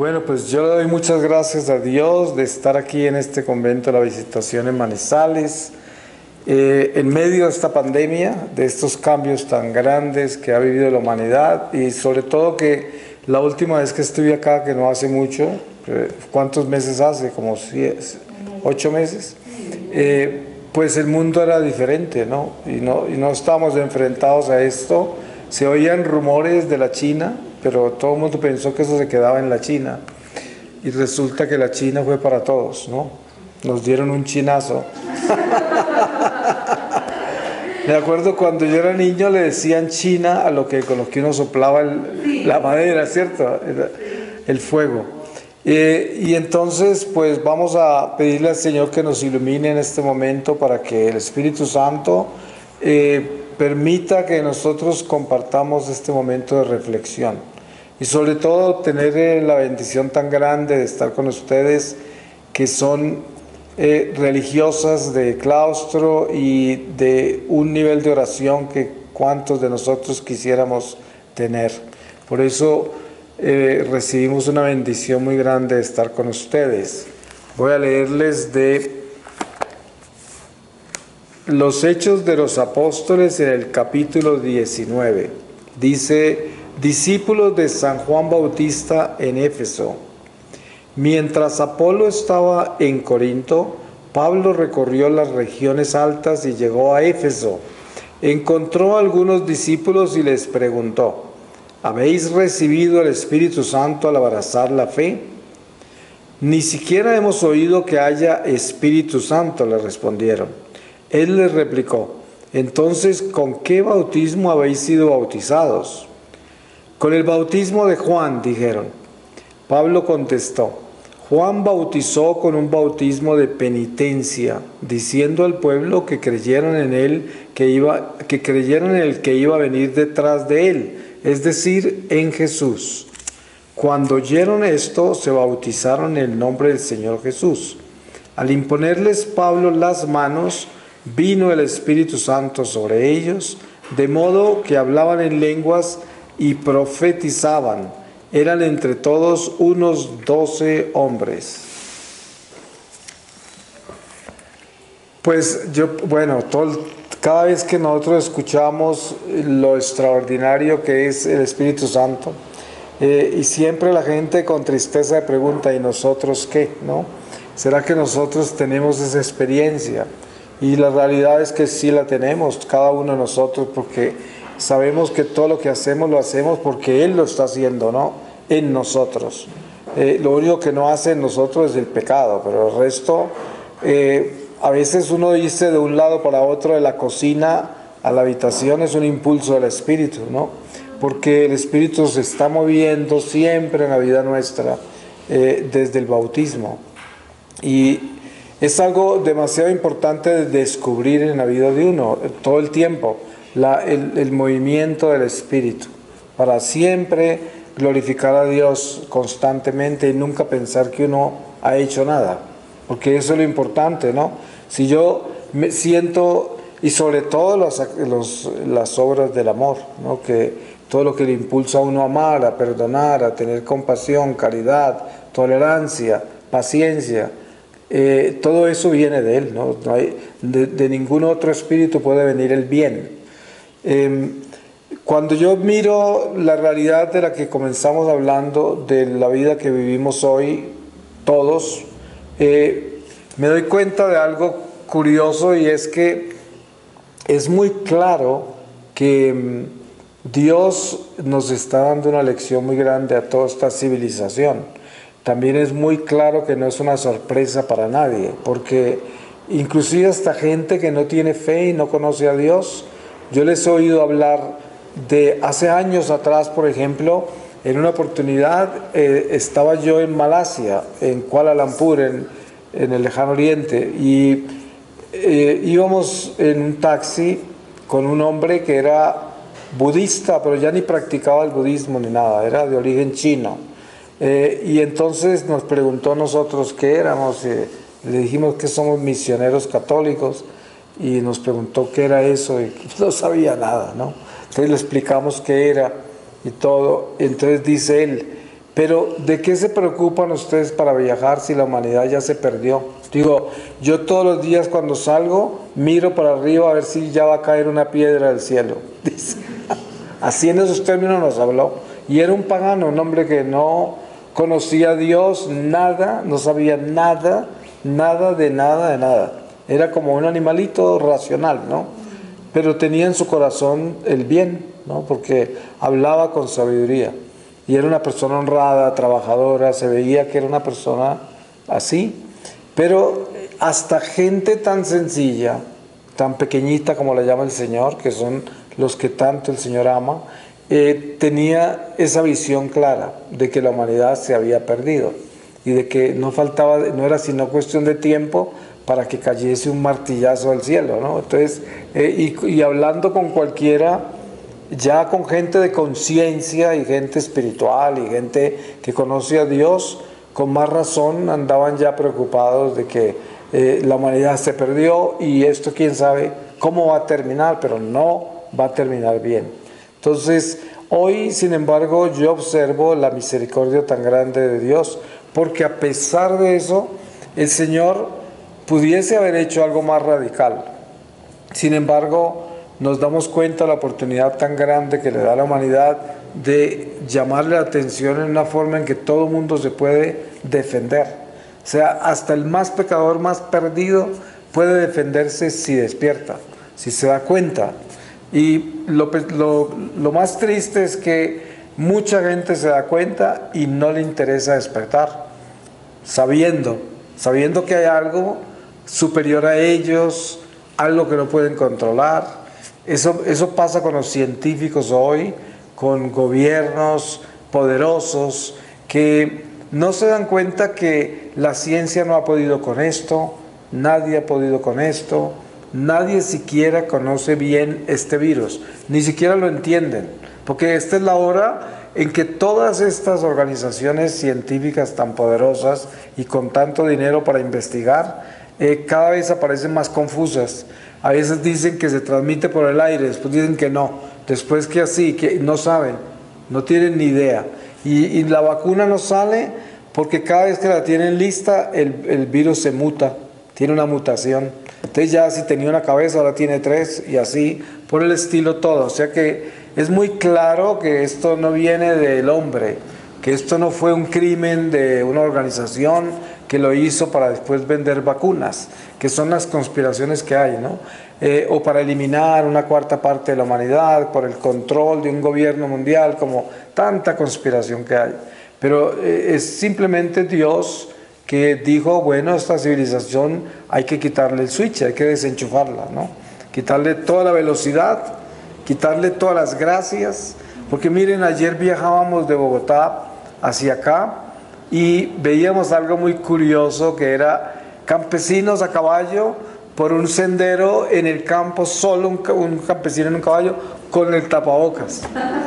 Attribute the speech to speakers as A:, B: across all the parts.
A: Bueno, pues yo le doy muchas gracias a Dios de estar aquí en este convento de la Visitación en Manizales, en medio de esta pandemia, de estos cambios tan grandes que ha vivido la humanidad y sobre todo que la última vez que estuve acá, que no hace mucho, ¿cuántos meses hace? Como 8 meses. Pues el mundo era diferente, ¿no? Y no estábamos enfrentados a esto. Se oían rumores de la China, pero todo el mundo pensó que eso se quedaba en la China. Y resulta que la China fue para todos, ¿no? Nos dieron un chinazo. Me acuerdo cuando yo era niño le decían China con lo que uno soplaba la madera, ¿cierto? El fuego. Y entonces pues vamos a pedirle al Señor que nos ilumine en este momento para que el Espíritu Santo permita que nosotros compartamos este momento de reflexión y sobre todo tener la bendición tan grande de estar con ustedes que son religiosas de claustro y de un nivel de oración que cuantos de nosotros quisiéramos tener. Por eso recibimos una bendición muy grande de estar con ustedes. Voy a leerles de los Hechos de los Apóstoles en el capítulo 19. Dice: discípulos de San Juan Bautista en Éfeso. Mientras Apolo estaba en Corinto, Pablo recorrió las regiones altas y llegó a Éfeso. Encontró a algunos discípulos y les preguntó: ¿habéis recibido el Espíritu Santo al abrazar la fe? Ni siquiera hemos oído que haya Espíritu Santo, le respondieron. Él les replicó: entonces, ¿con qué bautismo habéis sido bautizados? Con el bautismo de Juan, dijeron. Pablo contestó: Juan bautizó con un bautismo de penitencia, diciendo al pueblo que creyeran en él, que creyeran en el que iba a venir detrás de él, es decir, en Jesús. Cuando oyeron esto, se bautizaron en el nombre del Señor Jesús. Al imponerles Pablo las manos, vino el Espíritu Santo sobre ellos, de modo que hablaban en lenguas y profetizaban. Eran entre todos unos 12 hombres. Pues cada vez que nosotros escuchamos lo extraordinario que es el Espíritu Santo, y siempre la gente con tristeza pregunta: ¿y nosotros qué? ¿No? ¿Será que nosotros tenemos esa experiencia? Y la realidad es que sí la tenemos, cada uno de nosotros, porque sabemos que todo lo que hacemos lo hacemos porque Él lo está haciendo, ¿no? En nosotros. Lo único que no hace en nosotros es el pecado, pero el resto, a veces uno dice de un lado para otro, de la cocina a la habitación, es un impulso del Espíritu, ¿no? Porque el Espíritu se está moviendo siempre en la vida nuestra, desde el bautismo. Y es algo demasiado importante de descubrir en la vida de uno, todo el tiempo, el movimiento del Espíritu, para siempre glorificar a Dios constantemente y nunca pensar que uno ha hecho nada, porque eso es lo importante, ¿no? Si yo me siento, y sobre todo las obras del amor, ¿no? Que todo lo que le impulsa a uno a amar, a perdonar, a tener compasión, caridad, tolerancia, paciencia, todo eso viene de Él, ¿no? No hay, de ningún otro espíritu puede venir el bien. Cuando yo miro la realidad de la que comenzamos hablando, de la vida que vivimos hoy, todos, me doy cuenta de algo curioso, y es que es muy claro que Dios nos está dando una lección muy grande a toda esta civilización. También es muy claro que no es una sorpresa para nadie, porque inclusive hasta gente que no tiene fe y no conoce a Dios, yo les he oído hablar de hace años atrás, por ejemplo, en una oportunidad estaba yo en Malasia, en Kuala Lumpur, en el lejano oriente, y íbamos en un taxi con un hombre que era budista, pero ya ni practicaba el budismo ni nada, era de origen chino. Y entonces nos preguntó a nosotros qué éramos, le dijimos que somos misioneros católicos, y nos preguntó qué era eso, y no sabía nada, ¿no? Entonces le explicamos qué era y todo. Entonces dice él: Pero ¿de qué se preocupan ustedes para viajar si la humanidad ya se perdió? Digo, yo todos los días cuando salgo miro para arriba a ver si ya va a caer una piedra del cielo. Dice. Así en esos términos nos habló. Y era un pagano, un hombre que no conocía a Dios, nada, no sabía nada, nada de nada de nada. Era como un animalito racional, ¿no? Pero tenía en su corazón el bien, ¿no? Porque hablaba con sabiduría. Y era una persona honrada, trabajadora, se veía que era una persona así. Pero hasta gente tan sencilla, tan pequeñita como la llama el Señor, que son los que tanto el Señor ama, tenía esa visión clara de que la humanidad se había perdido y de que no faltaba, no era sino cuestión de tiempo para que cayese un martillazo del cielo, ¿no? Entonces, y hablando con cualquiera, ya con gente de conciencia y gente espiritual y gente que conoce a Dios, con más razón andaban ya preocupados de que la humanidad se perdió y esto quién sabe cómo va a terminar, pero no va a terminar bien. Entonces, hoy, sin embargo, yo observo la misericordia tan grande de Dios, porque a pesar de eso, el Señor pudiese haber hecho algo más radical. Sin embargo, nos damos cuenta de la oportunidad tan grande que le da a la humanidad de llamarle la atención en una forma en que todo el mundo se puede defender. O sea, hasta el más pecador, más perdido, puede defenderse si despierta, si se da cuenta. Y lo más triste es que mucha gente se da cuenta y no le interesa despertar, sabiendo que hay algo superior a ellos, algo que no pueden controlar. Eso pasa con los científicos hoy, con gobiernos poderosos que no se dan cuenta que la ciencia no ha podido con esto, nadie ha podido con esto. Nadie siquiera conoce bien este virus, ni siquiera lo entienden, porque esta es la hora en que todas estas organizaciones científicas tan poderosas y con tanto dinero para investigar, cada vez aparecen más confusas. A veces dicen que se transmite por el aire, después dicen que no, después que así, que no saben, no tienen ni idea. Y la vacuna no sale porque cada vez que la tienen lista, el virus se muta, tiene una mutación. Entonces ya si tenía una cabeza, ahora tiene 3 y así, por el estilo todo. O sea que es muy claro que esto no viene del hombre, que esto no fue un crimen de una organización que lo hizo para después vender vacunas, que son las conspiraciones que hay, ¿no? O para eliminar una cuarta parte de la humanidad, por el control de un gobierno mundial, como tanta conspiración que hay. Pero es simplemente Dios que dijo, bueno, esta civilización hay que quitarle el switch, hay que desenchufarla, ¿no? Quitarle toda la velocidad, quitarle todas las gracias, porque miren, ayer viajábamos de Bogotá hacia acá y veíamos algo muy curioso que era campesinos a caballo por un sendero en el campo, solo un campesino en un caballo con el tapabocas.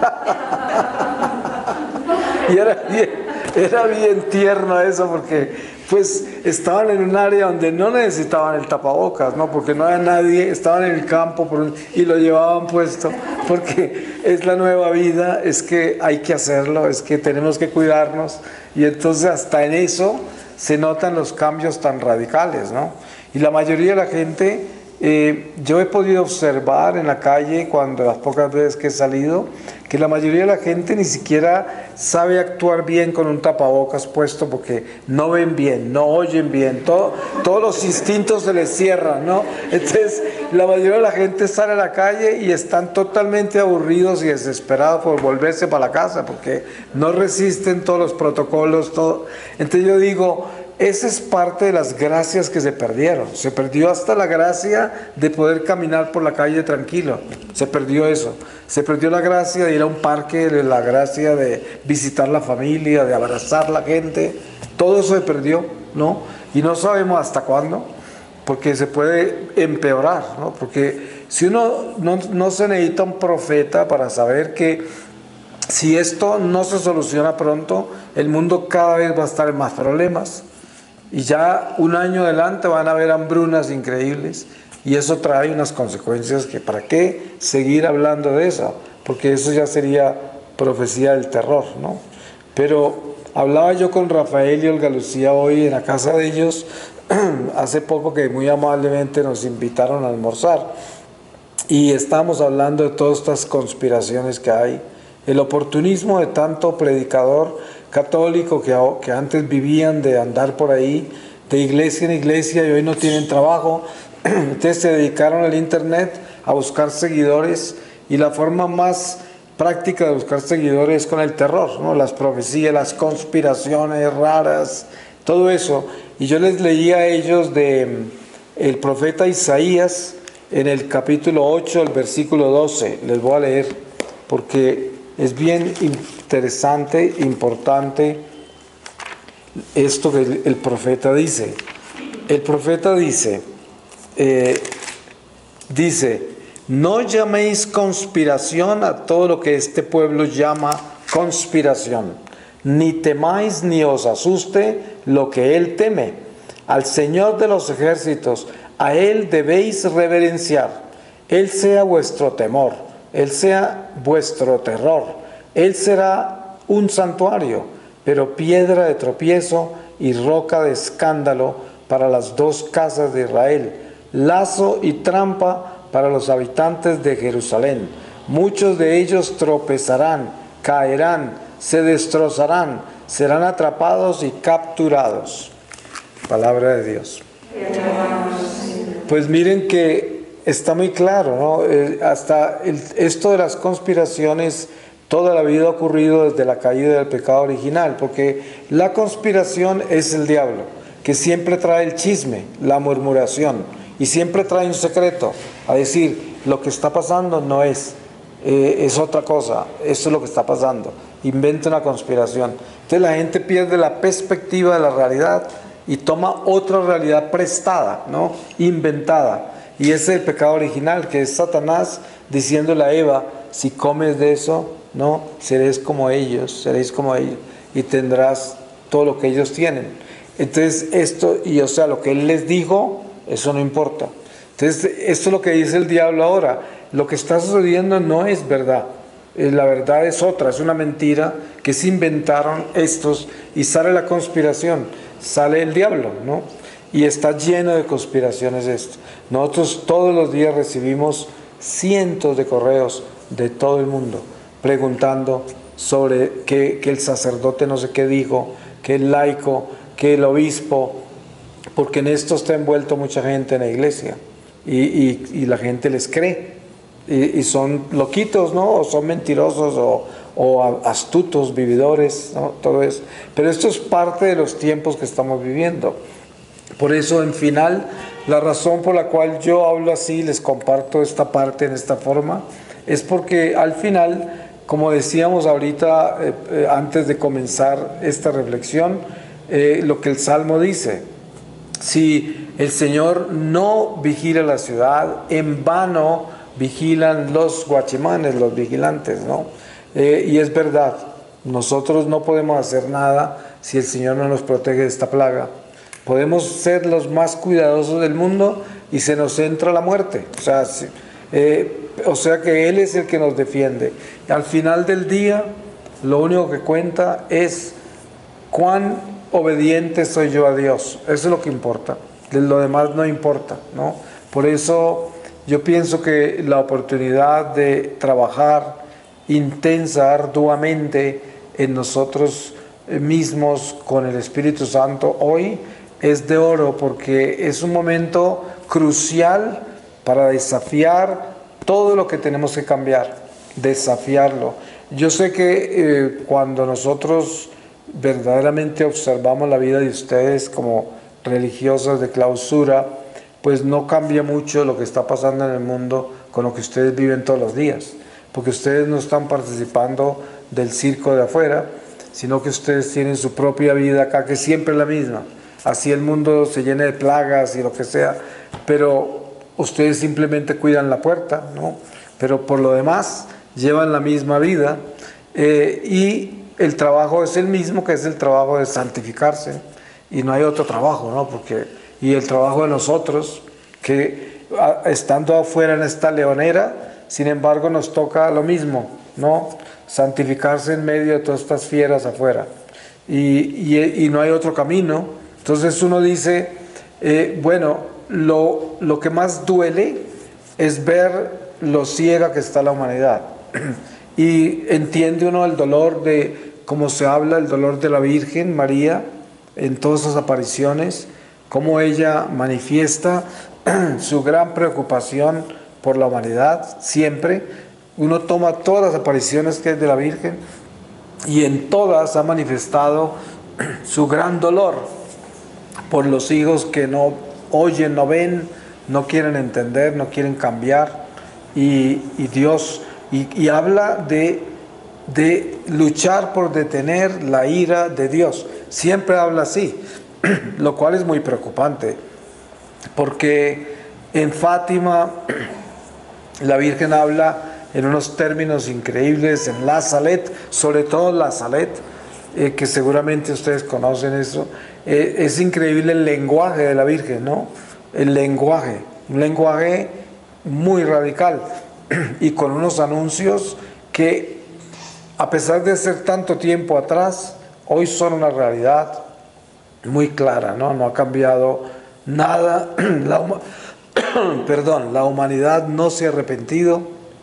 A: Y era bien tierno eso, porque pues estaban en un área donde no necesitaban el tapabocas, ¿no? Porque no había nadie, estaban en el campo y lo llevaban puesto, porque es la nueva vida, es que hay que hacerlo, es que tenemos que cuidarnos, y entonces hasta en eso se notan los cambios tan radicales, ¿no? Y la mayoría de la gente, yo he podido observar en la calle, cuando las pocas veces que he salido, que la mayoría de la gente ni siquiera sabe actuar bien con un tapabocas puesto, porque no ven bien, no oyen bien, todos los instintos se les cierran, ¿no? Entonces la mayoría de la gente sale a la calle y están totalmente aburridos y desesperados por volverse para la casa, porque no resisten todos los protocolos, todo. Entonces yo digo, esa es parte de las gracias que se perdieron. Se perdió hasta la gracia de poder caminar por la calle tranquilo. Se perdió eso. Se perdió la gracia de ir a un parque, la gracia de visitar la familia, de abrazar a la gente. Todo eso se perdió, ¿no? Y no sabemos hasta cuándo, porque se puede empeorar, ¿no? Porque si uno no se necesita un profeta para saber que si esto no se soluciona pronto, el mundo cada vez va a estar en más problemas. Y ya un año adelante van a haber hambrunas increíbles, y eso trae unas consecuencias que para qué seguir hablando de eso, porque eso ya sería profecía del terror, ¿no? Pero Hablaba yo con Rafael y Olga Lucía hoy en la casa de ellos, hace poco, que muy amablemente nos invitaron a almorzar, y estábamos hablando de todas estas conspiraciones que hay, el oportunismo de tanto predicador católico que antes vivían de andar por ahí, de iglesia en iglesia, y hoy no tienen trabajo, entonces se dedicaron al internet a buscar seguidores, y la forma más práctica de buscar seguidores es con el terror, ¿no? Las profecías, las conspiraciones raras, todo eso. Y yo les leía a ellos de el profeta Isaías en el capítulo 8, el versículo 12. Les voy a leer porque es bien interesante, importante esto que el profeta dice. El profeta dice, no llaméis conspiración a todo lo que este pueblo llama conspiración, ni temáis ni os asuste lo que él teme. Al Señor de los ejércitos, a él debéis reverenciar. Él sea vuestro temor, él sea vuestro terror. Él será un santuario, pero piedra de tropiezo y roca de escándalo para las dos casas de Israel, lazo y trampa para los habitantes de Jerusalén. Muchos de ellos tropezarán, caerán, se destrozarán, serán atrapados y capturados. Palabra de Dios. Pues miren que está muy claro, ¿no? Esto de las conspiraciones, toda la vida ha ocurrido desde la caída del pecado original, porque la conspiración es el diablo, que siempre trae el chisme, la murmuración, y siempre trae un secreto, a decir, lo que está pasando no es otra cosa, esto es lo que está pasando, inventa una conspiración. Entonces la gente pierde la perspectiva de la realidad y toma otra realidad prestada, ¿no? Inventada, y ese es el pecado original, que es Satanás diciéndole a Eva, si comes de eso, no, seréis como ellos, y tendrás todo lo que ellos tienen. Entonces o sea, lo que él les dijo, eso no importa. Entonces, esto es lo que dice el diablo ahora. Lo que está sucediendo no es verdad. La verdad es otra, es una mentira que se inventaron estos, y sale la conspiración, sale el diablo, ¿no? Y está lleno de conspiraciones esto. Nosotros todos los días recibimos cientos de correos de todo el mundo preguntando sobre que el sacerdote no sé qué dijo, que el laico, que el obispo, porque en esto está envuelto mucha gente en la iglesia y la gente les cree y son loquitos, ¿no? O son mentirosos o astutos, vividores, ¿no? Todo eso. Pero esto es parte de los tiempos que estamos viviendo. Por eso, en final, la razón por la cual yo hablo así, les comparto esta parte en esta forma, es porque al final, como decíamos ahorita antes de comenzar esta reflexión, lo que el Salmo dice: si el Señor no vigila la ciudad, en vano vigilan los guachimanes, los vigilantes, ¿no? Y es verdad, nosotros no podemos hacer nada si el Señor no nos protege de esta plaga. Podemos ser los más cuidadosos del mundo y se nos entra la muerte. O sea que Él es el que nos defiende. Al final del día, lo único que cuenta es cuán obediente soy yo a Dios. Eso es lo que importa. Lo demás no importa, ¿no? Por eso yo pienso que la oportunidad de trabajar intensa, arduamente en nosotros mismos con el Espíritu Santo hoy es de oro, porque es un momento crucial para desafiar todo lo que tenemos que cambiar, desafiarlo. Yo sé que cuando nosotros verdaderamente observamos la vida de ustedes como religiosas de clausura, pues no cambia mucho lo que está pasando en el mundo con lo que ustedes viven todos los días, porque ustedes no están participando del circo de afuera, sino que ustedes tienen su propia vida acá, que siempre es la misma. Así el mundo se llene de plagas y lo que sea, pero ustedes simplemente cuidan la puerta, ¿no? Pero por lo demás llevan la misma vida, y el trabajo es el mismo, que es el trabajo de santificarse, y no hay otro trabajo, ¿no? Y el trabajo de nosotros, que estando afuera en esta leonera, sin embargo nos toca lo mismo, ¿no? Santificarse en medio de todas estas fieras afuera. y no hay otro camino. Entonces uno dice, bueno, lo que más duele es ver lo ciega que está la humanidad. Y entiende uno el dolor de, como se habla, el dolor de la Virgen María en todas sus apariciones, cómo ella manifiesta su gran preocupación por la humanidad, siempre. Uno toma todas las apariciones que es de la Virgen y en todas ha manifestado su gran dolor por los hijos que no oyen, no ven, no quieren entender, no quieren cambiar. Y Dios, y habla de luchar por detener la ira de Dios. Siempre habla así, lo cual es muy preocupante, porque en Fátima la Virgen habla en unos términos increíbles, en la Salet, sobre todo la Salet, que seguramente ustedes conocen eso. Es increíble el lenguaje de la Virgen, ¿no? El lenguaje, un lenguaje muy radical y con unos anuncios que, a pesar de ser tanto tiempo atrás, hoy son una realidad muy clara, ¿no? No ha cambiado nada. Perdón, la humanidad no se ha arrepentido,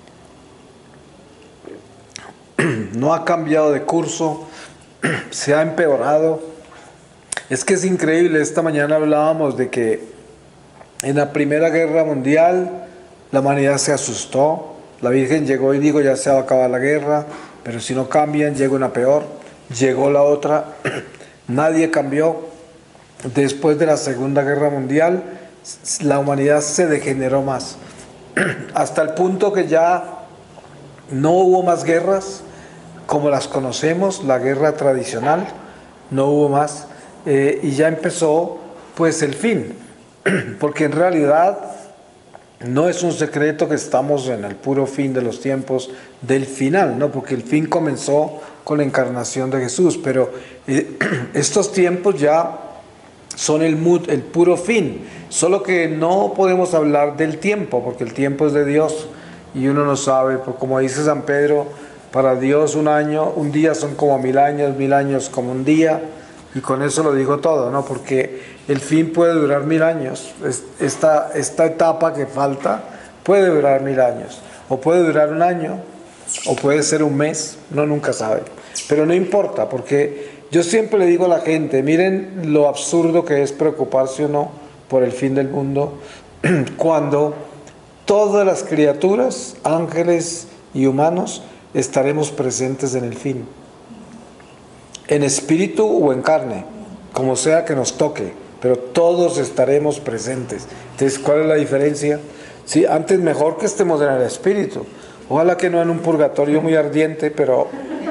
A: no ha cambiado de curso, se ha empeorado. Es que es increíble, esta mañana hablábamos de que en la Primera Guerra Mundial la humanidad se asustó, la Virgen llegó y dijo ya se va a acabar la guerra, pero si no cambian llega una peor, llegó la otra, nadie cambió. Después de la Segunda Guerra Mundial la humanidad se degeneró más, hasta el punto que ya no hubo más guerras como las conocemos, la guerra tradicional, no hubo más, y ya empezó pues el fin, porque en realidad no es un secreto que estamos en el puro fin de los tiempos del final, ¿no? Porque el fin comenzó con la encarnación de Jesús, pero estos tiempos ya son el puro fin, solo que no podemos hablar del tiempo, porque el tiempo es de Dios y uno no sabe, pues como dice San Pedro, para Dios un día son como 1000 años como un día, y con eso lo digo todo, ¿no? Porque el fin puede durar 1000 años, esta etapa que falta puede durar 1000 años, o puede durar un año, o puede ser un mes, uno nunca sabe, pero no importa, porque yo siempre le digo a la gente, miren lo absurdo que es preocuparse o no por el fin del mundo, cuando todas las criaturas, ángeles y humanos, estaremos presentes en el fin, en espíritu o en carne, como sea que nos toque, pero todos estaremos presentes. Entonces, ¿cuál es la diferencia? Sí, antes mejor que estemos en el espíritu, ojalá que no en un purgatorio muy ardiente, pero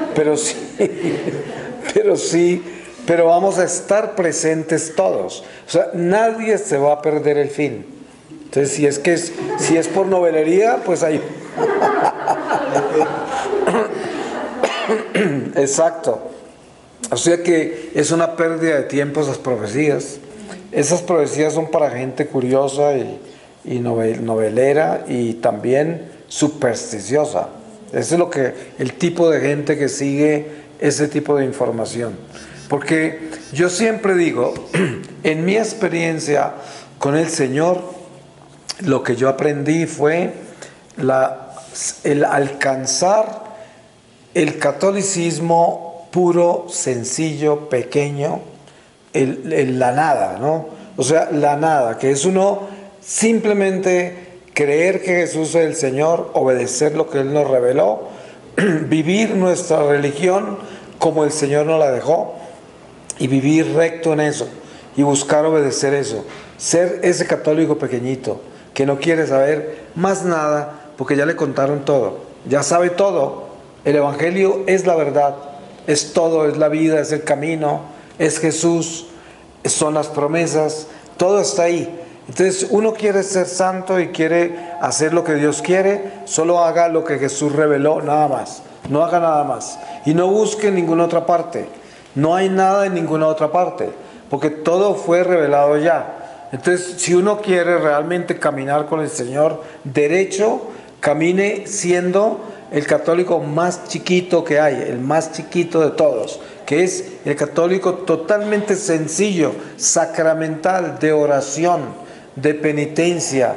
A: sí, pero vamos a estar presentes todos. O sea, nadie se va a perder el fin. Entonces, si es por novelería, pues ahí. Exacto. O sea que es una pérdida de tiempo esas profecías. Esas profecías son para gente curiosa y novelera y también supersticiosa. Ese es el tipo de gente que sigue ese tipo de información. Porque yo siempre digo, en mi experiencia con el Señor, lo que yo aprendí fue el alcanzar el catolicismo puro, sencillo, pequeño, la nada, ¿no? O sea, la nada, que es uno simplemente creer que Jesús es el Señor, obedecer lo que Él nos reveló, vivir nuestra religión como el Señor nos la dejó y vivir recto en eso y buscar obedecer eso, ser ese católico pequeñito que no quiere saber más nada porque ya le contaron todo, ya sabe todo. El Evangelio es la verdad, es todo, es la vida, es el camino, es Jesús, son las promesas, todo está ahí. Entonces uno quiere ser santo y quiere hacer lo que Dios quiere, solo haga lo que Jesús reveló, nada más, no haga nada más y no busque en ninguna otra parte, no hay nada en ninguna otra parte, porque todo fue revelado ya. Entonces si uno quiere realmente caminar con el Señor derecho, camine siendo el católico más chiquito que hay, el más chiquito de todos, que es el católico totalmente sencillo, sacramental, de oración, de penitencia,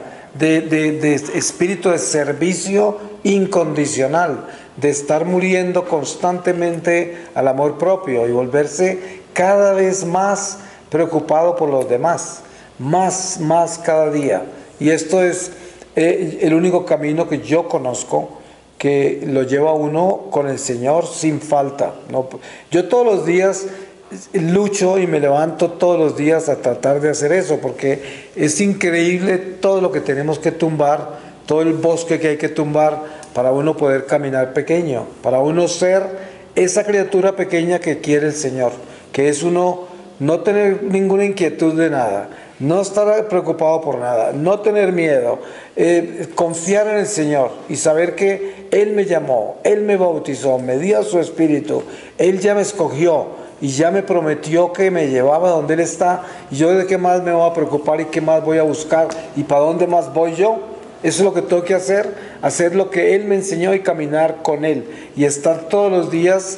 A: de espíritu de servicio incondicional, de estar muriendo constantemente al amor propio y volverse cada vez más preocupado por los demás, más cada día. Y esto es el único camino que yo conozco que lo lleva a uno con el Señor sin falta, ¿no? Yo todos los días lucho y me levanto todos los días a tratar de hacer eso, porque es increíble todo lo que tenemos que tumbar, todo el bosque que hay que tumbar para uno poder caminar pequeño, para uno ser esa criatura pequeña que quiere el Señor, que es uno no tener ninguna inquietud de nada, no estar preocupado por nada, no tener miedo, confiar en el Señor y saber que Él me llamó, Él me bautizó, me dio su Espíritu, Él ya me escogió y ya me prometió que me llevaba donde Él está, y yo de qué más me voy a preocupar y qué más voy a buscar y para dónde más voy yo. Eso es lo que tengo que hacer lo que Él me enseñó y caminar con Él y estar todos los días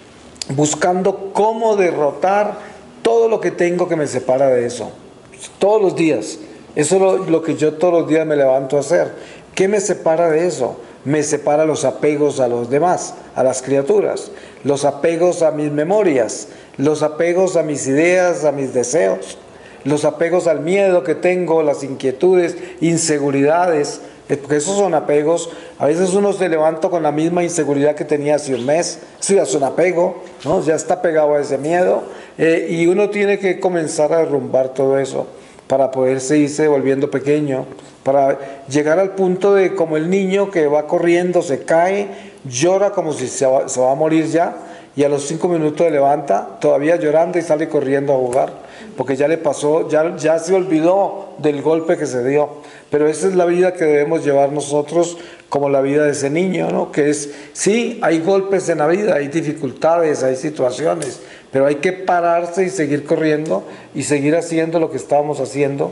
A: buscando cómo derrotar todo lo que tengo que me separa de eso. Todos los días. Eso es lo que yo todos los días me levanto a hacer. ¿Qué me separa de eso? Me separa los apegos a los demás, a las criaturas, los apegos a mis memorias, los apegos a mis ideas, a mis deseos, los apegos al miedo que tengo, las inquietudes, inseguridades, porque esos son apegos. A veces uno se levanta con la misma inseguridad que tenía hace un mes, eso ya es un apego, ¿no? Ya está pegado a ese miedo, y uno tiene que comenzar a derrumbar todo eso para poderse irse volviendo pequeño, para llegar al punto de como el niño que va corriendo, se cae, llora como si se va a morir ya, y a los 5 minutos se levanta, todavía llorando, y sale corriendo a jugar, porque ya le pasó, ya se olvidó del golpe que se dio. Pero esa es la vida que debemos llevar nosotros, como la vida de ese niño, ¿no? Que es, sí, hay golpes en la vida, hay dificultades, hay situaciones, pero hay que pararse y seguir corriendo y seguir haciendo lo que estábamos haciendo,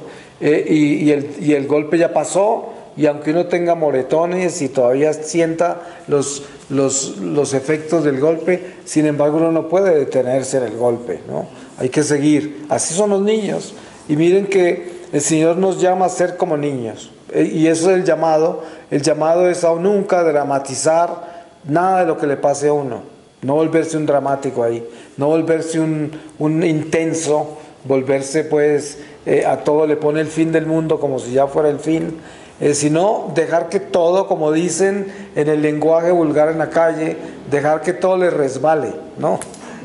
A: y el golpe ya pasó, y aunque uno tenga moretones y todavía sienta los efectos del golpe, sin embargo uno no puede detenerse en el golpe, ¿no? Hay que seguir. Así son los niños, y miren que el Señor nos llama a ser como niños, y eso es el llamado. El llamado es a nunca dramatizar nada de lo que le pase a uno, no volverse un dramático ahí, no volverse un intenso, volverse pues a todo le pone el fin del mundo como si ya fuera el fin, sino dejar que todo, como dicen en el lenguaje vulgar en la calle, dejar que todo le resbale, ¿no?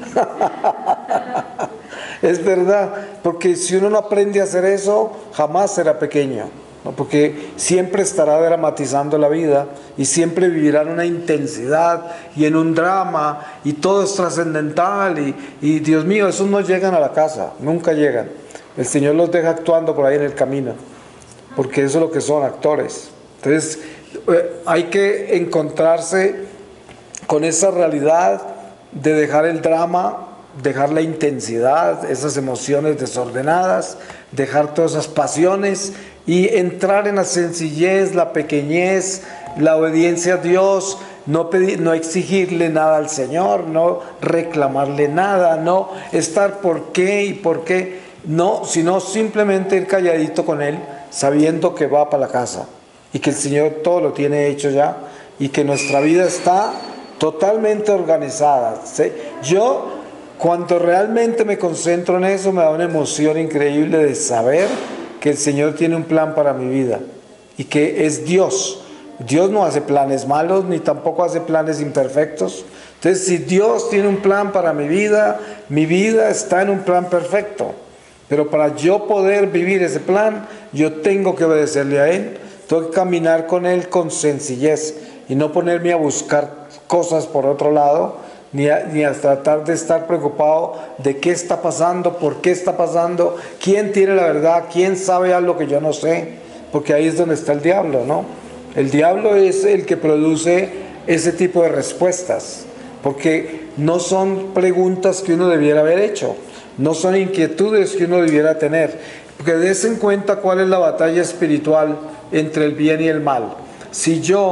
A: Es verdad, porque si uno no aprende a hacer eso, jamás será pequeño, ¿no? Porque siempre estará dramatizando la vida y siempre vivirá en una intensidad y en un drama, y todo es trascendental, y Dios mío, esos no llegan a la casa, nunca llegan. El Señor los deja actuando por ahí en el camino, porque eso es lo que son, actores. Entonces hay que encontrarse con esa realidad de dejar el drama, dejar la intensidad, esas emociones desordenadas, dejar todas esas pasiones y entrar en la sencillez, la pequeñez, la obediencia a Dios, no exigirle nada al Señor, no reclamarle nada, no estar por qué y por qué, no, sino simplemente ir calladito con Él, sabiendo que va para la casa y que el Señor todo lo tiene hecho ya, y que nuestra vida está totalmente organizada. ¿Sí? Yo, cuando realmente me concentro en eso, me da una emoción increíble de saber que el Señor tiene un plan para mi vida y que es Dios. Dios no hace planes malos ni tampoco hace planes imperfectos. Entonces, si Dios tiene un plan para mi vida está en un plan perfecto. Pero para yo poder vivir ese plan, yo tengo que obedecerle a Él, tengo que caminar con Él con sencillez y no ponerme a buscar cosas por otro lado, ni a tratar de estar preocupado de qué está pasando, por qué está pasando, quién tiene la verdad, quién sabe algo que yo no sé, porque ahí es donde está el diablo, ¿no? El diablo es el que produce ese tipo de respuestas, porque no son preguntas que uno debiera haber hecho, no son inquietudes que uno debiera tener, porque des en cuenta cuál es la batalla espiritual entre el bien y el mal. Si yo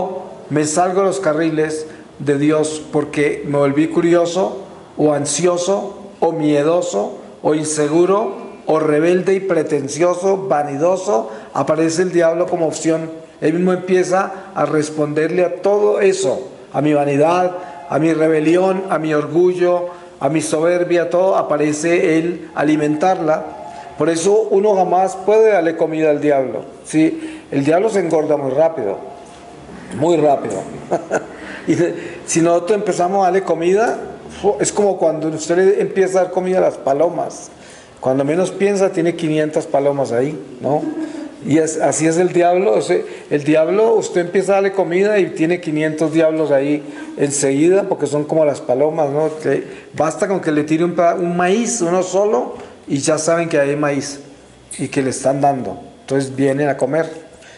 A: me salgo de los carriles de Dios porque me volví curioso o ansioso o miedoso o inseguro o rebelde y pretencioso, vanidoso, aparece el diablo como opción. Él mismo empieza a responderle a todo eso, a mi vanidad, a mi rebelión, a mi orgullo, a mi soberbia, todo, aparece él alimentarla. Por eso uno jamás puede darle comida al diablo. ¿Sí? El diablo se engorda muy rápido, muy rápido. Y si nosotros empezamos a darle comida, es como cuando usted le empieza a dar comida a las palomas. Cuando menos piensa, tiene 500 palomas ahí, ¿no? Y así es el diablo. O sea, el diablo, usted empieza a darle comida y tiene 500 diablos ahí enseguida, porque son como las palomas, ¿no? Que basta con que le tire un maíz, uno solo, y ya saben que hay maíz y que le están dando. Entonces vienen a comer.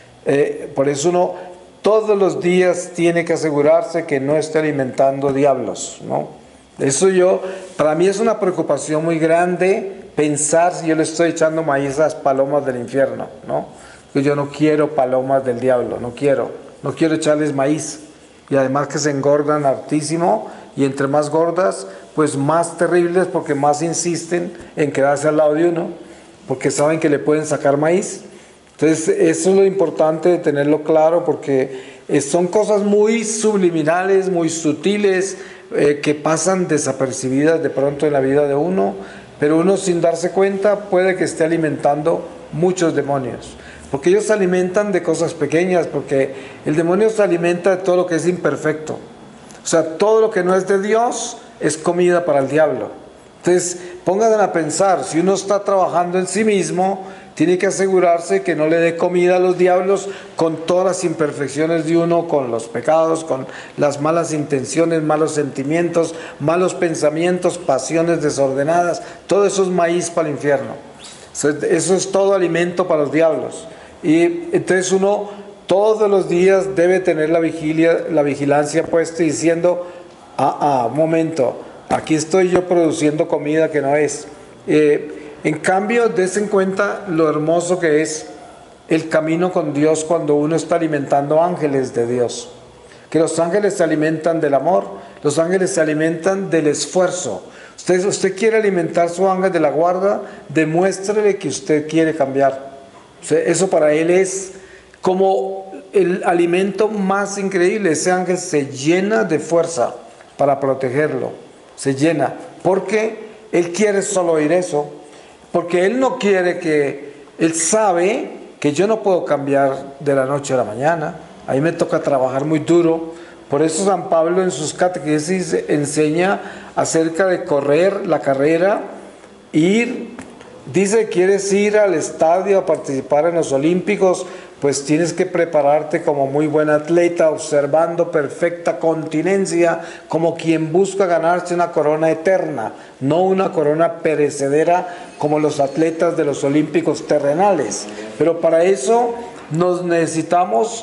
A: Por eso uno todos los días tiene que asegurarse que no esté alimentando diablos, ¿no? Eso para mí es una preocupación muy grande pensar si yo le estoy echando maíz a las palomas del infierno, ¿no? Que yo no quiero palomas del diablo, no quiero echarles maíz. Y además que se engordan hartísimo, y entre más gordas, pues más terribles, porque más insisten en quedarse al lado de uno, porque saben que le pueden sacar maíz. Entonces eso es lo importante de tenerlo claro, porque son cosas muy subliminales, muy sutiles, que pasan desapercibidas de pronto en la vida de uno, pero uno sin darse cuenta puede que esté alimentando muchos demonios, porque ellos se alimentan de cosas pequeñas, porque el demonio se alimenta de todo lo que es imperfecto. O sea, todo lo que no es de Dios es comida para el diablo. Entonces, pónganse a pensar, si uno está trabajando en sí mismo, tiene que asegurarse que no le dé comida a los diablos con todas las imperfecciones de uno, con los pecados, con las malas intenciones, malos sentimientos, malos pensamientos, pasiones desordenadas. Todo eso es maíz para el infierno. Eso es todo alimento para los diablos. Y entonces uno todos los días debe tener la vigilancia puesta y diciendo, un momento, aquí estoy yo produciendo comida que no es. En cambio, des en cuenta lo hermoso que es el camino con Dios cuando uno está alimentando ángeles de Dios. Que los ángeles se alimentan del amor, los ángeles se alimentan del esfuerzo. Usted quiere alimentar su ángel de la guarda, demuéstrele que usted quiere cambiar. Eso para él es como el alimento más increíble. Ese ángel se llena de fuerza para protegerlo, se llena, porque él quiere solo oír eso. Porque él no quiere él sabe que yo no puedo cambiar de la noche a la mañana, a mí me toca trabajar muy duro. Por eso San Pablo en sus catequesis enseña acerca de correr la carrera, dice, ¿quieres ir al estadio a participar en los Olímpicos? Pues tienes que prepararte como muy buen atleta, observando perfecta continencia, como quien busca ganarse una corona eterna, no una corona perecedera como los atletas de los Olímpicos terrenales. Pero para eso nos necesitamos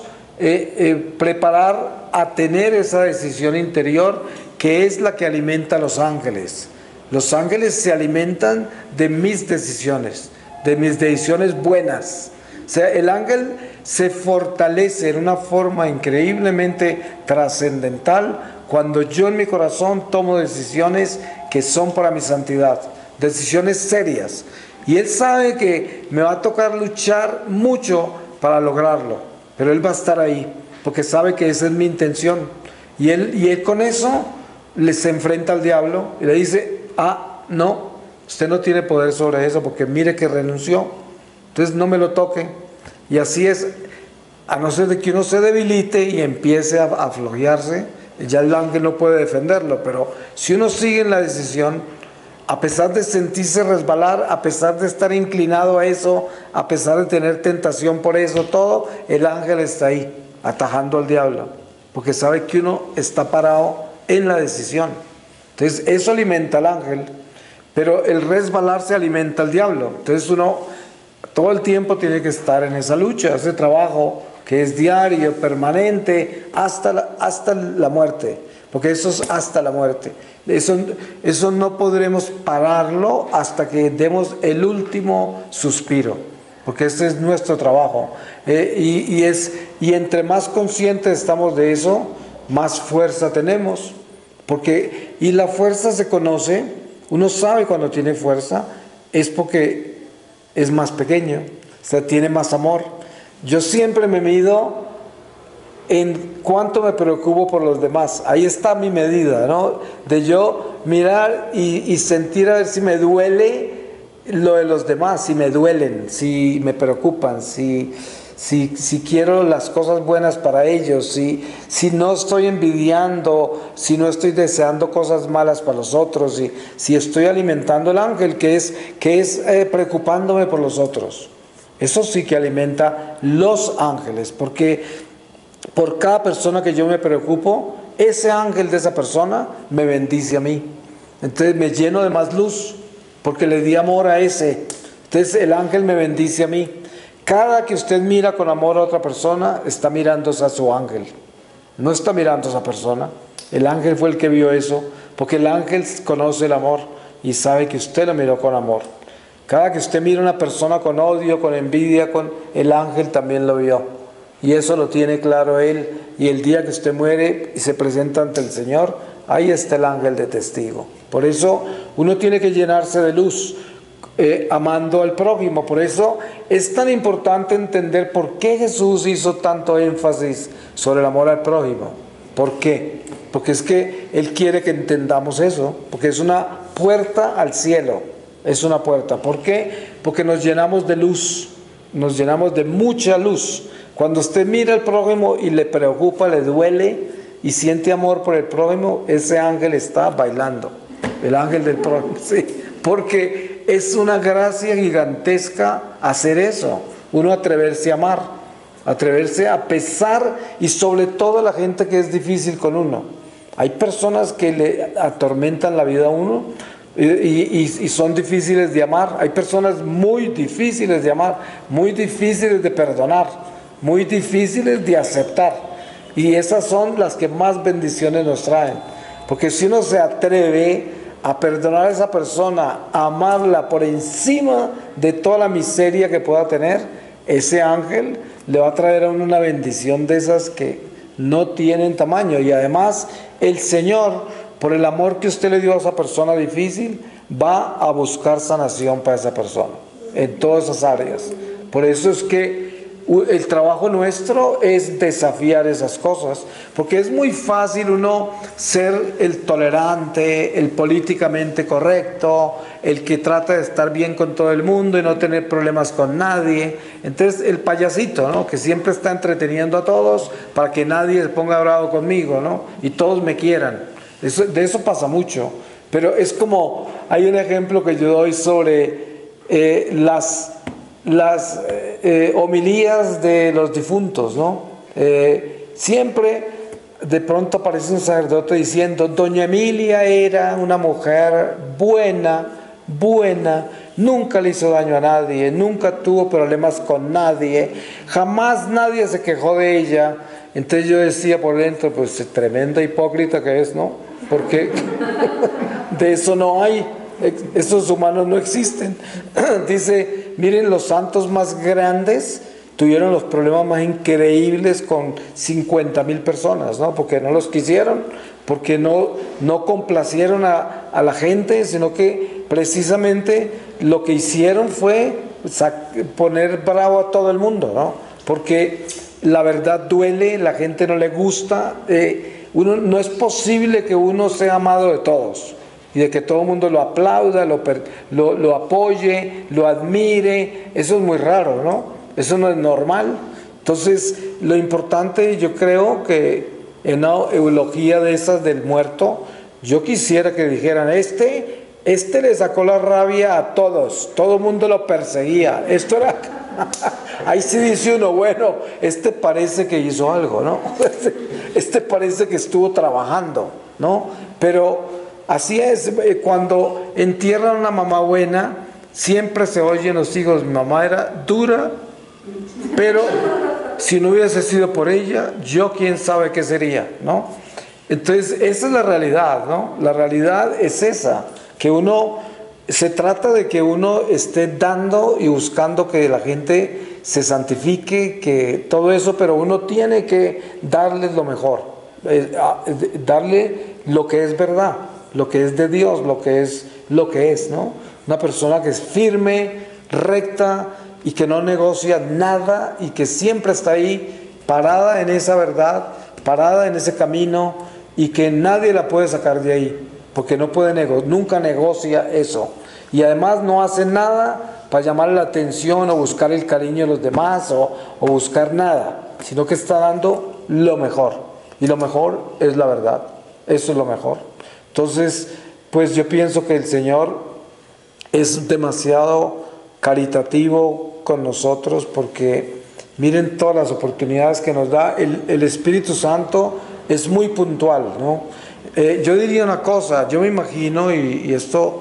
A: preparar a tener esa decisión interior, que es la que alimenta a los ángeles. Los ángeles se alimentan de mis decisiones buenas. O sea, el ángel se fortalece en una forma increíblemente trascendental cuando yo en mi corazón tomo decisiones que son para mi santidad, decisiones serias. Y él sabe que me va a tocar luchar mucho para lograrlo, pero él va a estar ahí, porque sabe que esa es mi intención. Y él con eso se enfrenta al diablo y le dice, no, usted no tiene poder sobre eso, porque mire que renunció. Entonces no me lo toque. Y así es, a no ser de que uno se debilite y empiece a flojearse, ya el ángel no puede defenderlo. Pero si uno sigue en la decisión, a pesar de sentirse resbalar, a pesar de estar inclinado a eso, a pesar de tener tentación por eso, todo, el ángel está ahí, atajando al diablo, porque sabe que uno está parado en la decisión. Entonces eso alimenta al ángel, pero el resbalarse alimenta al diablo. Entonces uno todo el tiempo tiene que estar en esa lucha, ese trabajo que es diario, permanente, hasta la muerte, porque eso es hasta la muerte. Eso no podremos pararlo hasta que demos el último suspiro. porque este es nuestro trabajo. Y entre más conscientes estamos de eso, más fuerza tenemos. Y la fuerza se conoce, uno sabe cuando tiene fuerza, es porque es más pequeño, o sea, tiene más amor. Yo siempre me mido en cuánto me preocupo por los demás. Ahí está mi medida, ¿no? De yo mirar y sentir a ver si me duele lo de los demás, si me duelen, si me preocupan, si quiero las cosas buenas para ellos, si no estoy envidiando, si no estoy deseando cosas malas para los otros, si estoy alimentando el ángel que es preocupándome por los otros. Eso sí que alimenta los ángeles, porque por cada persona que yo me preocupo, ese ángel de esa persona me bendice a mí. Entonces me lleno de más luz, porque le di amor a ese. Entonces el ángel me bendice a mí. Cada que usted mira con amor a otra persona, está mirando a su ángel. No está mirando a esa persona. El ángel fue el que vio eso, porque el ángel conoce el amor y sabe que usted lo miró con amor. Cada que usted mira a una persona con odio, con envidia, el ángel también lo vio. Y eso lo tiene claro él. Y el día que usted muere y se presenta ante el Señor, ahí está el ángel de testigo. Por eso uno tiene que llenarse de luz, amando al prójimo. Por eso es tan importante entender por qué Jesús hizo tanto énfasis sobre el amor al prójimo. ¿Por qué? Porque es que Él quiere que entendamos eso, porque es una puerta al cielo. Es una puerta. ¿Por qué? Porque nos llenamos de luz, nos llenamos de mucha luz. Cuando usted mira al prójimo y le preocupa, le duele y siente amor por el prójimo, ese ángel está bailando. El ángel del prójimo, sí. Porque es una gracia gigantesca hacer eso. Uno atreverse a amar, atreverse a pesar y sobre todo a la gente que es difícil con uno. Hay personas que le atormentan la vida a uno y son difíciles de amar. Hay personas muy difíciles de amar, muy difíciles de perdonar, muy difíciles de aceptar. Y esas son las que más bendiciones nos traen. Porque si uno se atreve a perdonar a esa persona, a amarla por encima de toda la miseria que pueda tener, ese ángel le va a traer a uno una bendición de esas que no tienen tamaño. Y además el Señor, por el amor que usted le dio a esa persona difícil, va a buscar sanación para esa persona en todas esas áreas. Por eso es que el trabajo nuestro es desafiar esas cosas, porque es muy fácil uno ser el tolerante, el políticamente correcto, el que trata de estar bien con todo el mundo y no tener problemas con nadie. Entonces el payasito, ¿no? Que siempre está entreteniendo a todos para que nadie se ponga bravo conmigo, ¿no? Y todos me quieran. De eso pasa mucho. Pero es como, hay un ejemplo que yo doy sobre las homilías de los difuntos, ¿no? Siempre de pronto aparece un sacerdote diciendo: doña Emilia era una mujer buena, nunca le hizo daño a nadie, nunca tuvo problemas con nadie, jamás nadie se quejó de ella. Entonces yo decía por dentro, pues tremenda hipócrita que es, ¿no? Porque de eso no hay. Esos humanos no existen. Dice, miren, los santos más grandes tuvieron los problemas más increíbles con 50,000 personas, ¿no? Porque no los quisieron, porque no complacieron a la gente, sino que precisamente lo que hicieron fue poner bravo a todo el mundo, ¿no? Porque la verdad duele, la gente no le gusta, no es posible que uno sea amado de todos y de que todo el mundo lo aplauda, lo apoye, lo admire. Eso es muy raro, ¿no? Eso no es normal. Entonces, lo importante, yo creo que en una eulogía de esas del muerto, yo quisiera que dijeran: este le sacó la rabia a todos, todo el mundo lo perseguía. Esto era... Ahí sí dice uno, bueno, este parece que hizo algo, ¿no? Este parece que estuvo trabajando, ¿no? Pero así es, cuando entierran a una mamá buena, siempre se oyen los hijos: mi mamá era dura, pero si no hubiese sido por ella, yo quién sabe qué sería, ¿no? Entonces, esa es la realidad, ¿no? La realidad es esa, que uno se trata de que uno esté dando y buscando que la gente se santifique, que todo eso, pero uno tiene que darles lo mejor, darle lo que es verdad, lo que es de Dios, lo que es, ¿no? Una persona que es firme, recta y que no negocia nada y que siempre está ahí parada en esa verdad, parada en ese camino y que nadie la puede sacar de ahí, porque no puede nunca negocia eso. Y además no hace nada para llamar la atención o buscar el cariño de los demás o buscar nada, sino que está dando lo mejor. Y lo mejor es la verdad. Eso es lo mejor. Entonces, pues yo pienso que el Señor es demasiado caritativo con nosotros porque miren todas las oportunidades que nos da. El Espíritu Santo es muy puntual, ¿no? Yo diría una cosa, yo me imagino, y esto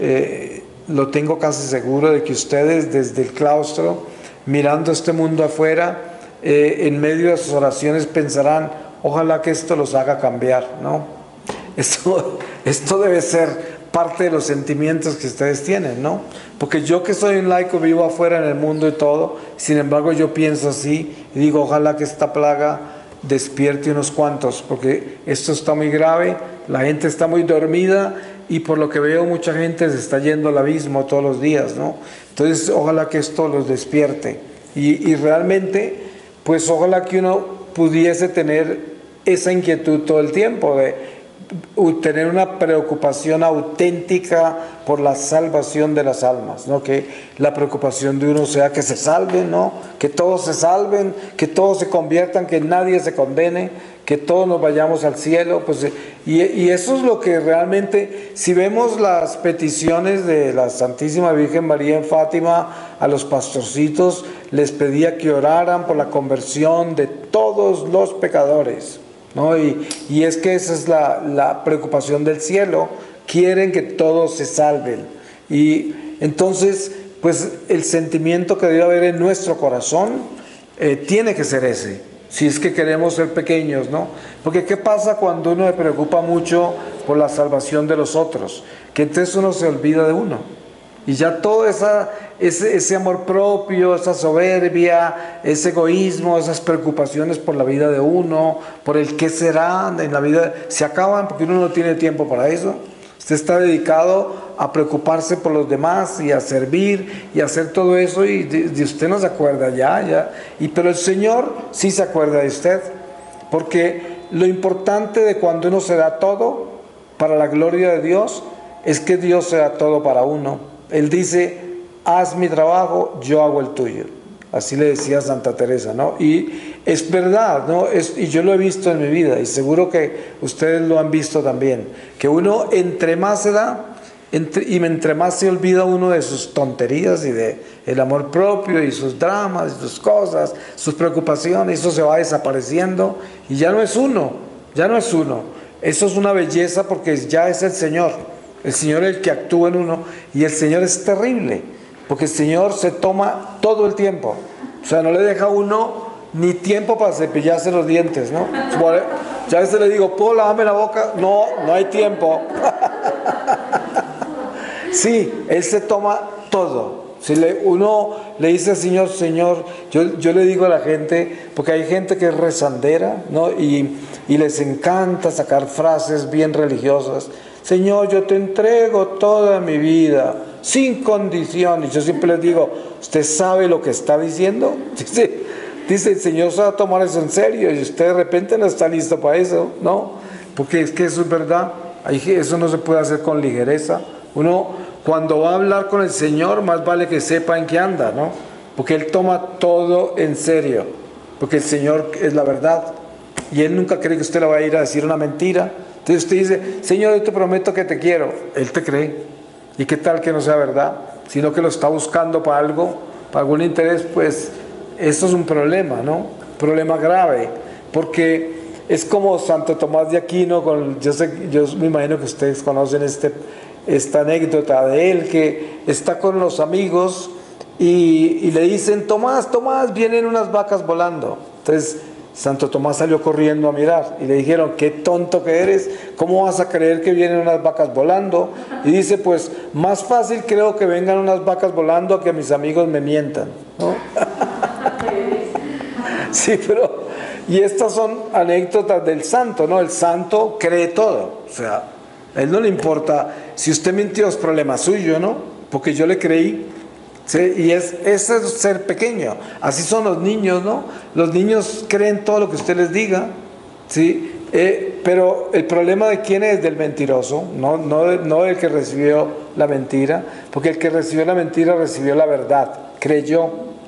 A: lo tengo casi seguro, de que ustedes desde el claustro, mirando este mundo afuera, en medio de sus oraciones pensarán, ojalá que esto los haga cambiar, ¿no? Esto debe ser parte de los sentimientos que ustedes tienen, ¿no? Porque yo que soy un laico, vivo afuera en el mundo y todo, sin embargo yo pienso así y digo, ojalá que esta plaga despierte unos cuantos, porque esto está muy grave, la gente está muy dormida y por lo que veo mucha gente se está yendo al abismo todos los días, ¿no? Entonces ojalá que esto los despierte y realmente pues ojalá que uno pudiese tener esa inquietud todo el tiempo de tener una preocupación auténtica por la salvación de las almas, ¿no? Que la preocupación de uno sea que se salven, ¿no? Que todos se salven, que todos se conviertan, que nadie se condene, que todos nos vayamos al cielo, pues, y eso es lo que realmente, si vemos las peticiones de la Santísima Virgen María en Fátima a los pastorcitos, les pedía que oraran por la conversión de todos los pecadores, ¿no? Y es que esa es la preocupación del cielo, quieren que todos se salven. Y entonces, pues el sentimiento que debe haber en nuestro corazón tiene que ser ese, si es que queremos ser pequeños, ¿no? Porque ¿qué pasa cuando uno se preocupa mucho por la salvación de los otros? Que entonces uno se olvida de uno. Y ya todo ese amor propio, esa soberbia, ese egoísmo, esas preocupaciones por la vida de uno, por el qué será en la vida, se acaban porque uno no tiene tiempo para eso. Usted está dedicado a preocuparse por los demás y a servir y a hacer todo eso y de usted no se acuerda pero el Señor sí se acuerda de usted, porque lo importante de cuando uno se da todo para la gloria de Dios es que Dios se da todo para uno. Él dice, haz mi trabajo, yo hago el tuyo. Así le decía Santa Teresa, ¿no? Y es verdad, ¿no? Y yo lo he visto en mi vida y seguro que ustedes lo han visto también, que uno entre más se da, entre más se olvida uno de sus tonterías y de el amor propio y sus dramas y sus cosas, sus preocupaciones, eso se va desapareciendo y ya no es uno. Eso es una belleza porque ya es el Señor el que actúa en uno, y el Señor es terrible, porque el Señor se toma todo el tiempo, o sea, no le deja a uno ni tiempo para cepillarse los dientes, ¿no? Ya a veces le digo, ¿puedo lavarme la boca? No hay tiempo. Sí, Él se toma todo. Si uno le dice al Señor, yo le digo a la gente, porque hay gente que es rezandera, ¿no? Y les encanta sacar frases bien religiosas. Señor, yo te entrego toda mi vida, sin condición. Y yo siempre les digo, ¿usted sabe lo que está diciendo? Dice, el Señor se va a tomar eso en serio y usted de repente no está listo para eso, ¿no? Porque es que eso es verdad, eso no se puede hacer con ligereza. Uno, cuando va a hablar con el Señor, más vale que sepa en qué anda, ¿no? Porque Él toma todo en serio, porque el Señor es la verdad y Él nunca cree que usted le va a ir a decir una mentira. Entonces usted dice, Señor, yo te prometo que te quiero. Él te cree. ¿Y qué tal que no sea verdad? Sino que lo está buscando para algo, para algún interés, pues eso es un problema, ¿no? Un problema grave. Porque es como Santo Tomás de Aquino, yo me imagino que ustedes conocen esta anécdota de él, que está con los amigos y le dicen, Tomás, vienen unas vacas volando. Entonces Santo Tomás salió corriendo a mirar y le dijeron, qué tonto que eres, ¿cómo vas a creer que vienen unas vacas volando? Y dice, pues más fácil creo que vengan unas vacas volando a que mis amigos me mientan, ¿no? Sí, pero, y estas son anécdotas del santo, ¿no? El santo cree todo, o sea, a él no le importa, si usted mintió es problema suyo, ¿no? Porque yo le creí. Sí, y ese es ser pequeño. Así son los niños, ¿no? Los niños creen todo lo que usted les diga, ¿sí? Pero el problema de quién es del mentiroso, no del que recibió la mentira, porque el que recibió la mentira recibió la verdad, creyó,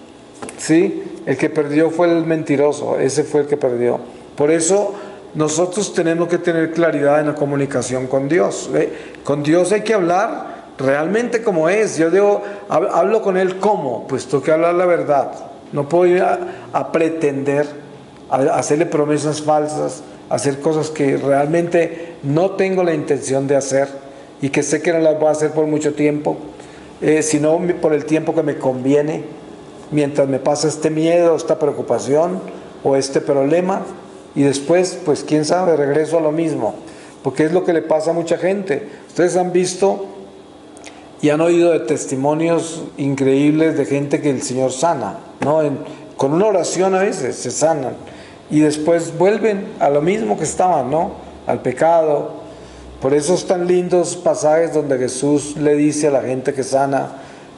A: ¿sí? El que perdió fue el mentiroso, ese fue el que perdió. Por eso nosotros tenemos que tener claridad en la comunicación con Dios. Con Dios hay que hablar realmente como es. Yo hablo con Él como, pues tengo que hablar la verdad. No puedo ir a pretender, a hacerle promesas falsas, a hacer cosas que realmente no tengo la intención de hacer y que sé que no las voy a hacer por mucho tiempo, sino por el tiempo que me conviene, mientras me pasa este miedo, esta preocupación o este problema, y después, pues quién sabe, regreso a lo mismo, porque es lo que le pasa a mucha gente. Ustedes han visto y han oído de testimonios increíbles de gente que el Señor sana, ¿no? Con una oración a veces se sanan y después vuelven a lo mismo que estaban, ¿no? Al pecado. Por eso están lindos pasajes donde Jesús le dice a la gente que sana,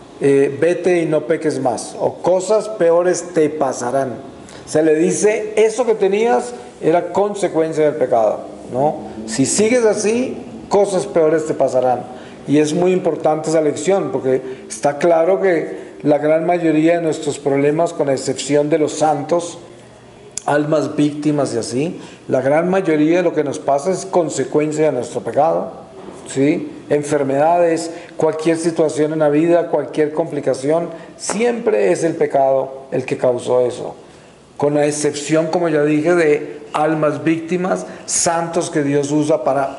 A: vete y no peques más, o cosas peores te pasarán. Se le dice, eso que tenías era consecuencia del pecado, ¿no? Si sigues así, cosas peores te pasarán. Y es muy importante esa lección, porque está claro que la gran mayoría de nuestros problemas, con excepción de los santos, almas víctimas y así, la gran mayoría de lo que nos pasa es consecuencia de nuestro pecado, ¿sí? Enfermedades, cualquier situación en la vida, cualquier complicación, siempre es el pecado el que causó eso. Con la excepción, como ya dije, de almas víctimas, santos que Dios usa para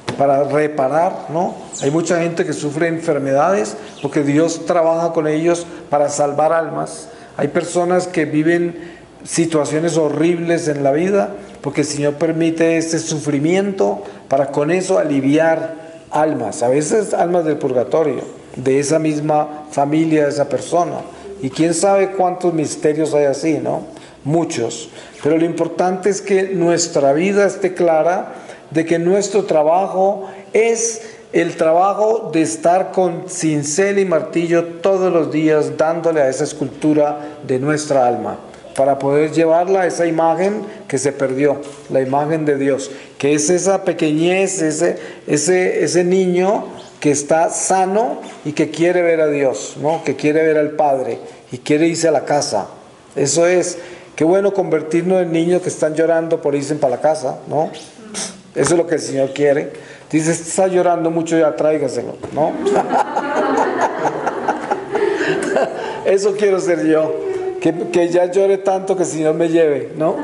A: reparar, ¿no? Hay mucha gente que sufre enfermedades porque Dios trabaja con ellos para salvar almas. Hay personas que viven situaciones horribles en la vida porque el Señor permite este sufrimiento para con eso aliviar almas, a veces almas del purgatorio, de esa misma familia de esa persona. Y quién sabe cuántos misterios hay así, ¿no? Muchos. Pero lo importante es que nuestra vida esté clara de que nuestro trabajo es el trabajo de estar con cincel y martillo todos los días dándole a esa escultura de nuestra alma para poder llevarla a esa imagen que se perdió, la imagen de Dios, que es esa pequeñez, ese niño que está sano y que quiere ver a Dios, ¿no? Que quiere ver al Padre y quiere irse a la casa. Eso es, qué bueno convertirnos en niños que están llorando por irse para la casa, ¿no? Eso es lo que el Señor quiere. Dice, está llorando mucho, ya tráigaselo, ¿no? Eso quiero ser yo, que ya llore tanto que el Señor me lleve, ¿no?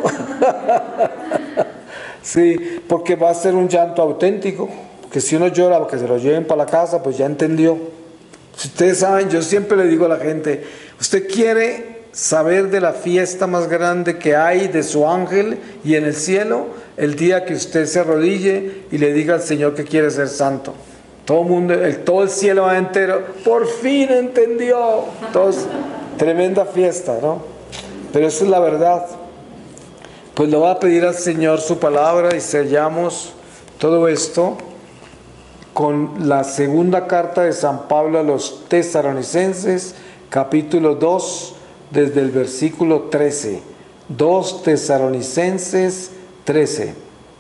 A: Sí, porque va a ser un llanto auténtico, que si uno llora porque se lo lleven para la casa, pues ya entendió. Si ustedes saben, yo siempre le digo a la gente, usted quiere saber de la fiesta más grande que hay de su ángel y en el cielo, el día que usted se arrodille y le diga al Señor que quiere ser santo. Todo el cielo va entero, por fin entendió. Entonces, tremenda fiesta, ¿no? Pero esa es la verdad. Pues le voy a pedir al Señor su palabra y sellamos todo esto con la segunda carta de San Pablo a los Tesalonicenses, capítulo 2, desde el versículo 13. 2 Tesalonicenses 13.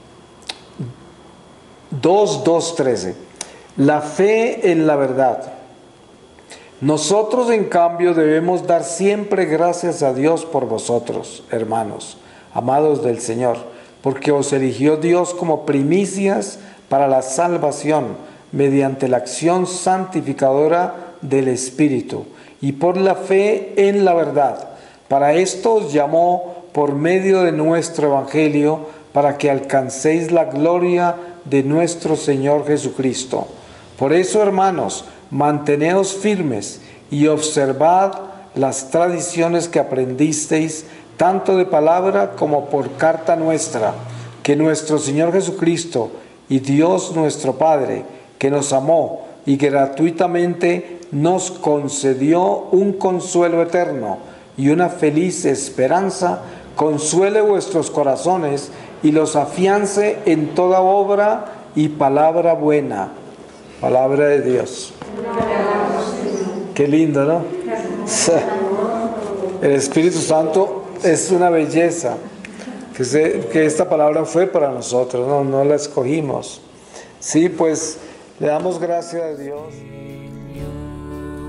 A: 13. La fe en la verdad. Nosotros, en cambio, debemos dar siempre gracias a Dios por vosotros, hermanos, amados del Señor, porque os eligió Dios como primicias para la salvación, mediante la acción santificadora del Espíritu, y por la fe en la verdad. Para esto os llamó por medio de nuestro Evangelio, para que alcancéis la gloria de nuestro Señor Jesucristo. Por eso, hermanos, manteneos firmes y observad las tradiciones que aprendisteis, tanto de palabra como por carta nuestra, que nuestro Señor Jesucristo y Dios nuestro Padre, que nos amó y que gratuitamente nos concedió un consuelo eterno y una feliz esperanza, consuele vuestros corazones y los afiance en toda obra y palabra buena. Palabra de Dios. Qué lindo, ¿no? El Espíritu Santo es una belleza. Que esta palabra fue para nosotros, no la escogimos. Sí, pues le damos gracias a Dios.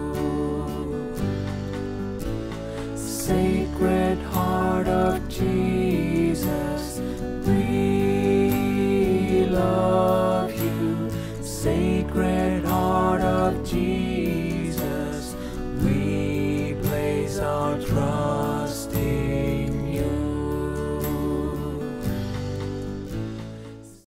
B: Sacred Heart of Jesus.